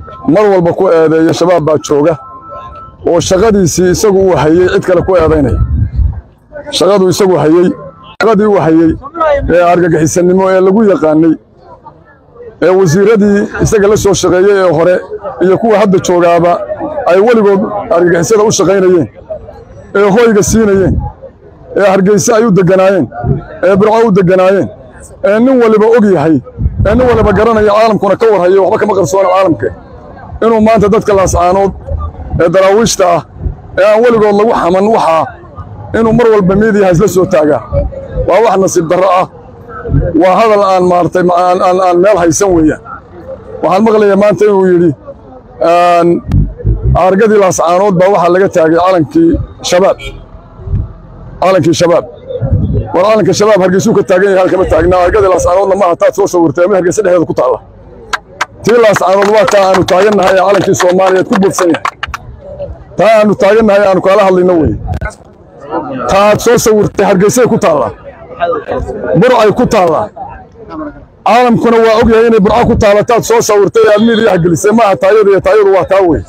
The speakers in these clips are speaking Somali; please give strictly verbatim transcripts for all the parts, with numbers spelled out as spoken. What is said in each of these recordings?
mar walba ku eedeeya shabaab baa jooga oo shaqadiisii isagu uu hayay cid kale ku eedaynay shaqadu isagu hayay shaqadii uu hayay ee argagixisanimo ee lagu yaqaanay ee wasiiradii isaga la soo shaqeeyay ee hore iyo kuwa hadda joogaaba ay waligood argagixisada u shaqaynayeen ee hooyga siinayeen ee Hargeysa ay u deganaayeen ee Burco u deganaayeen ee nin waliba og yahay ee nin waliba garanaya caalamkuna ka warhayo waxba kama qarsoon caalamka inuu maanta dadka laascaanood ee daraawiishta ah ee aan waligood lagu xaman waxa inuu mar walba meediyaha isla soo taaga waa wax nasiib darro ah waa hadal aan maartay aan aan meel haysan weeyaan waxaan maqlayaa maanta inuu yiri aan argadii laascaanood baa waxa laga taagay calankii shabaab calankii shabaab war calanka shabaab Hargeysa ka taagan yahay halka ma taagna argadii laascaanood ma hata soo sawirtay ma Hargeysa dhexdeeda ku taala tii laascaanood waa taa aanu taaganahay calankii Soomaaliyeed ku buufsan yahay taa aanu taaganahay aanu kala hadlayno weey taa soo sawirtay Hargeysa ku taala burcay ku taala caalamkuna waa og yahay inay burca ku taala taa soo sawirtay aadmiiriyaha gelisay ma taayada iyo taayadu waa taa weey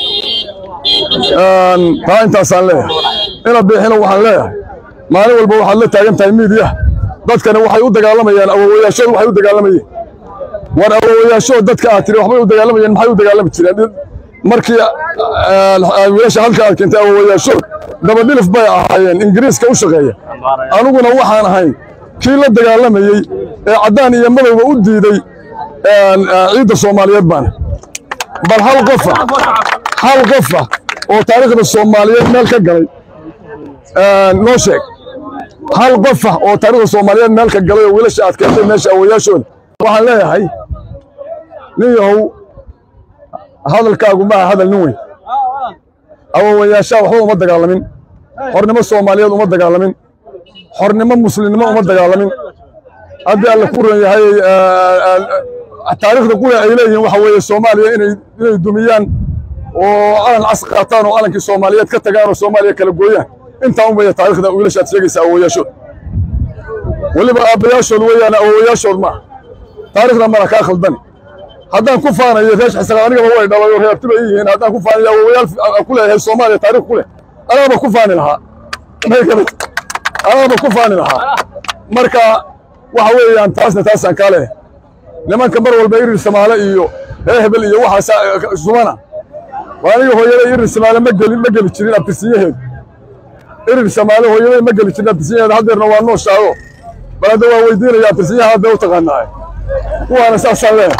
aan taa intaasaan leeyahay ina bixino waxaan leeyahay maalin walba waxaad la taagan tahay miidiyaha dadkana waxay u dagaalamayaan awoowayaasho waxay u dagaalamayeen war awoowayaasho dadka aad tiri waxbay u dagaalamayeen maxay u dagaalami jireen markii wiilasha halka aad keentay awoowayaasho dabadilif bay ahaayeen ingiriiska u shaqeeya aniguna waxaan ahay kii la dagaalamayay ee cadaan iyo madowba u diiday ciidda Soomaaliyeed baan bal hal qof hal qof oo taariikhda Soomaaliyeed meel ka galay noo sheeg hal qof oo taariikhda Soomaaliyeed meel ka galay oo wiilasha aad keentay meesha awoowayaashooda waxaan leeyahay nin yahow hadalkaagu ma hadal nin weyn awoowayaasha waxba uma dagaalamin xornimo Soomaaliyeed uma dagaalamin xornimo muslimnimo uma dagaalamin hadii alla ku ran yahay taariikhda qura ay leeyihiin waxa weeye Soomaaliya inay inay dumiyaan oo aan asqataan oo calankii Soomaaliyeed ka tagaan oo Soomaaliya kala gooyaan inta uma yahay taariikhda wiilasha sheegaysa awoowayaashood waliba aabayaashood weeyaan awoowayaashood ma taariikhda mara ka khaldan haddaan ku faanayo reesh xasan aniga way dhalayo reebtiba yihiin haddaan ku faanayo awoowayaal ku leeyahay Soomaaliya taariikh ku leh anaba ku faani lahaa anaba ku faani lahaa marka waxa weeyaan taasna taasaan kale nimanka mar walba irir Soomaali iyo hebel iyo waxa sumana waaniga hooyada irir Soomaali ma gelin ma gelin jirin abtisiyaheed irir Soomaali hooyada ma gelin jirin abtisiyaheed hadeerna waa noo shaago balada waa weydiinaya abtisiyaha hadda u taqaanaa waana saasaan leeyahay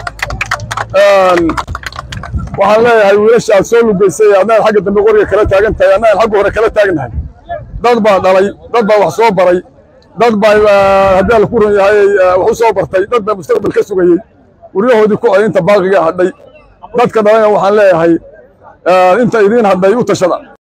waxaan leeyahay wiilasha soo lugeysay adaan xagga dambe qoriga kala taagan tahay anaan xagga hore kala taagnahay dad baa dhalay dad baa wax soo baray dad baa hadii la ku ran yahay wax u soo bartay dad baa mustaqbal ka sugayay wariyahoodii ku ay inta baaqiga hadhay dadka dhalay waxaan leeyahay inta idin hadhay u tashada